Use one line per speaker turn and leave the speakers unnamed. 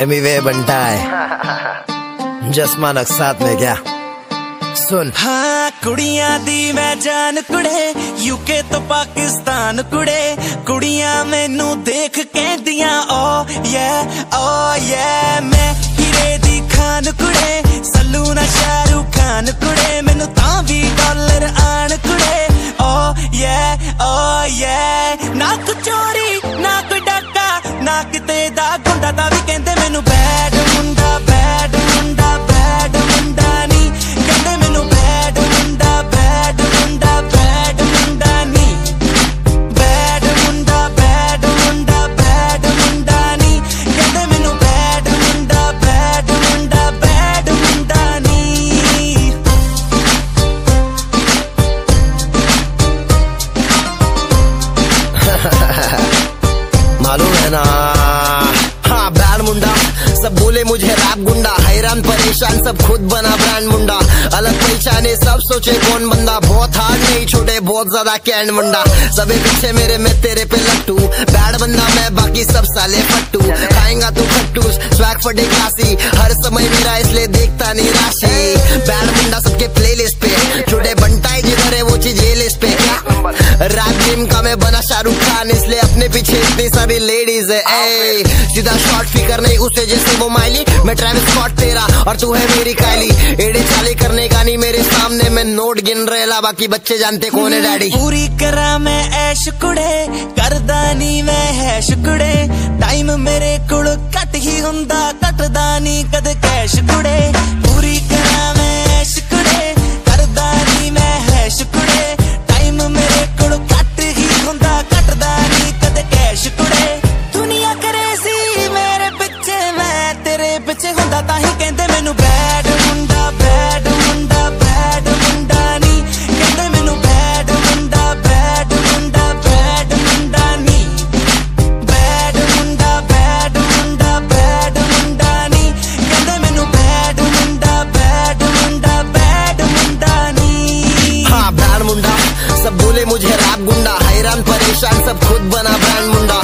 एमीवे बनता है जसमान साथ में क्या सुन।
हाँ कुड़ियां दी मैं जान कुड़े यूके तो पाकिस्तान कुड़े कुड़ियां मैनू देख कहदियां ओ ये मैं हीरे दी खान कुड़े सल्लू ना शाहरुख खान कुड़े मैनू तां भी डॉलर आन कुड़े ओ ये ना कोई चोरी ना कोई डाका ना किते दा गुंडा दा भी कहंदे मैनू बैड मुंडा बैड मुंडा बैड मुंडा नी कहंदे मैनू बैड मुंडा बैड मुंडा बैड मुंडा नी बैड मुंडा बैड मुंडा बैड मुंडा नी कहंदे मैनू बैड मुंडा बैड मुंडा बैड मुंडा नी।
मालूम है ना हाँ बैड मुंडा सब बोले मुझे रैप गुंडा हैरान परेशान सब खुद बना ब्रांड मुंडा अलग पहचाने सब सोचे कौन बंदा बहुत हार्ड नहीं छोटे बहुत ज्यादा कैंड मुंडा सबे पीछे मेरे मैं तेरे पे लट्टू बैड बंदा मैं बाकी सब साले फट्टू खाएंगा तू खट्टूस स्वैग फटे क्लासी हर समय मेरा इसलिए देखता नहीं राशि बैड मुंडा सबके प्लेलिस्ट पे छोटे बनता है जिधर है वो चीज ये लिस्ट पे क्या रैप गेम का मैं बना शाहरुख खान इसलिए अपने पीछे इतनी सारी लेडीज है सीधा शॉर्ट फिकर नहीं उसे जैसे वो माइली मैं ट्रेविस स्कॉट तेरा और तू है मेरी कायली एड़े चाले करने का नहीं मेरे सामने मैं नोट गिन रहेला बाकी बच्चे जानते कौन है डैडी।
पूरी करा मैं ऐश कुड़े करदा नी मैं हैश कुड़े टाइम मेरे कोल घट ही हुंदा घटदा नी कद कैश कुड़े पूरी करा मैं ऐश कुड़े करदा नी मैं हैश कुड़े टाइम मेरे कोल घट ही हुंदा घटदा नी कद कैश कुड़े दुनिया करे सी मेरे पिछे मैं तेरे पिछे हुंदा ताही कहंदे मैनू बैड मुंडा बैड मुंडा बैड मुंडा नी कहंदे मैनू बैड मुंडा बैड मुंडा बैड मुंडा नी बैड मुंडा बैड मुंडा बैड मुंडा नी कहंदे मैनू बैड मुंडा बैड मुंडा बैड मुंडा नी।
हाँ बैड मुंडा सब बोले मुझे रैप गुंडा हैरान परेशान सब खुद बना ब्रांड मुंडा